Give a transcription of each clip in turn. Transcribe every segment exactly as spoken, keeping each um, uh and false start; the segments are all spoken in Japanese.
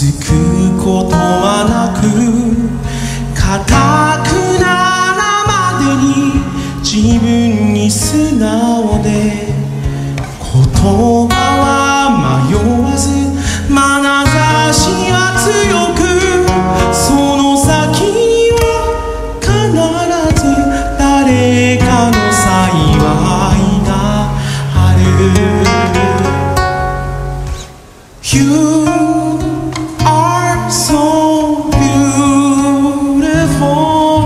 つくことはなく、固くならまでに自分に素直で、言葉は迷わず眼差しは強く、その先には必ず誰かの幸いがある。 You are so beautiful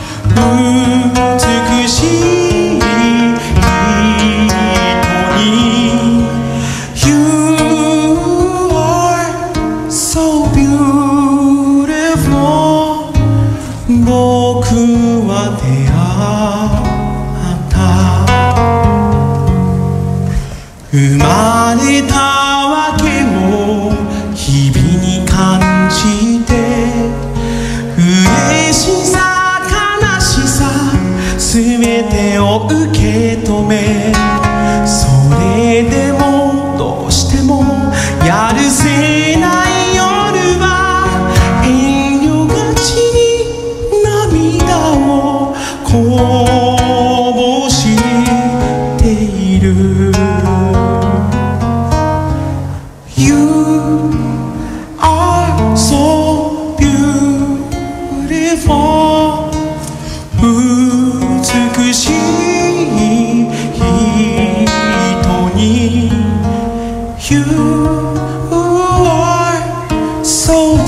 美しい瞳に You are so beautiful 僕は出会った。生まれたわけを日々に感じて、嬉しさ悲しさすべてを受け止め、それでもどうしてもやるせない夜は遠慮がちに涙をこぼしている。You are so beautiful 美しい人に You are so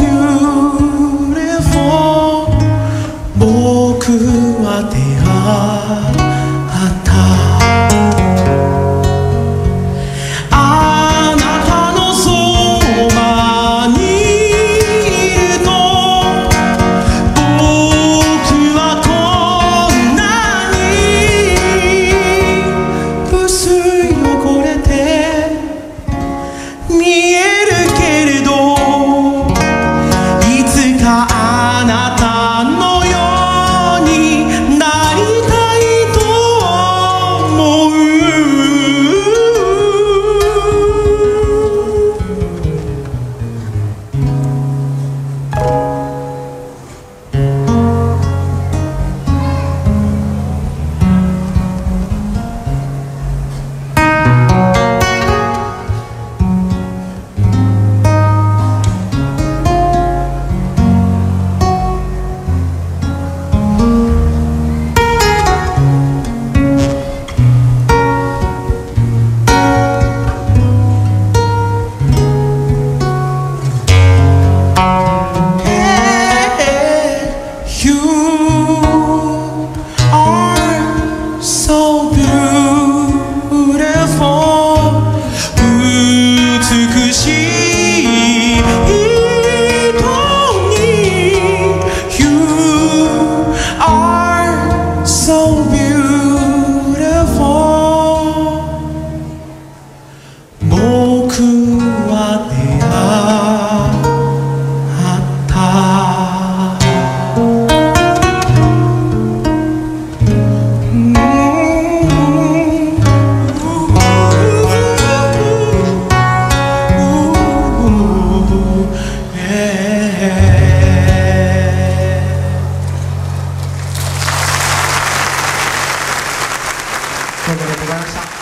beautiful 僕は出会った。どうもありがとうございました。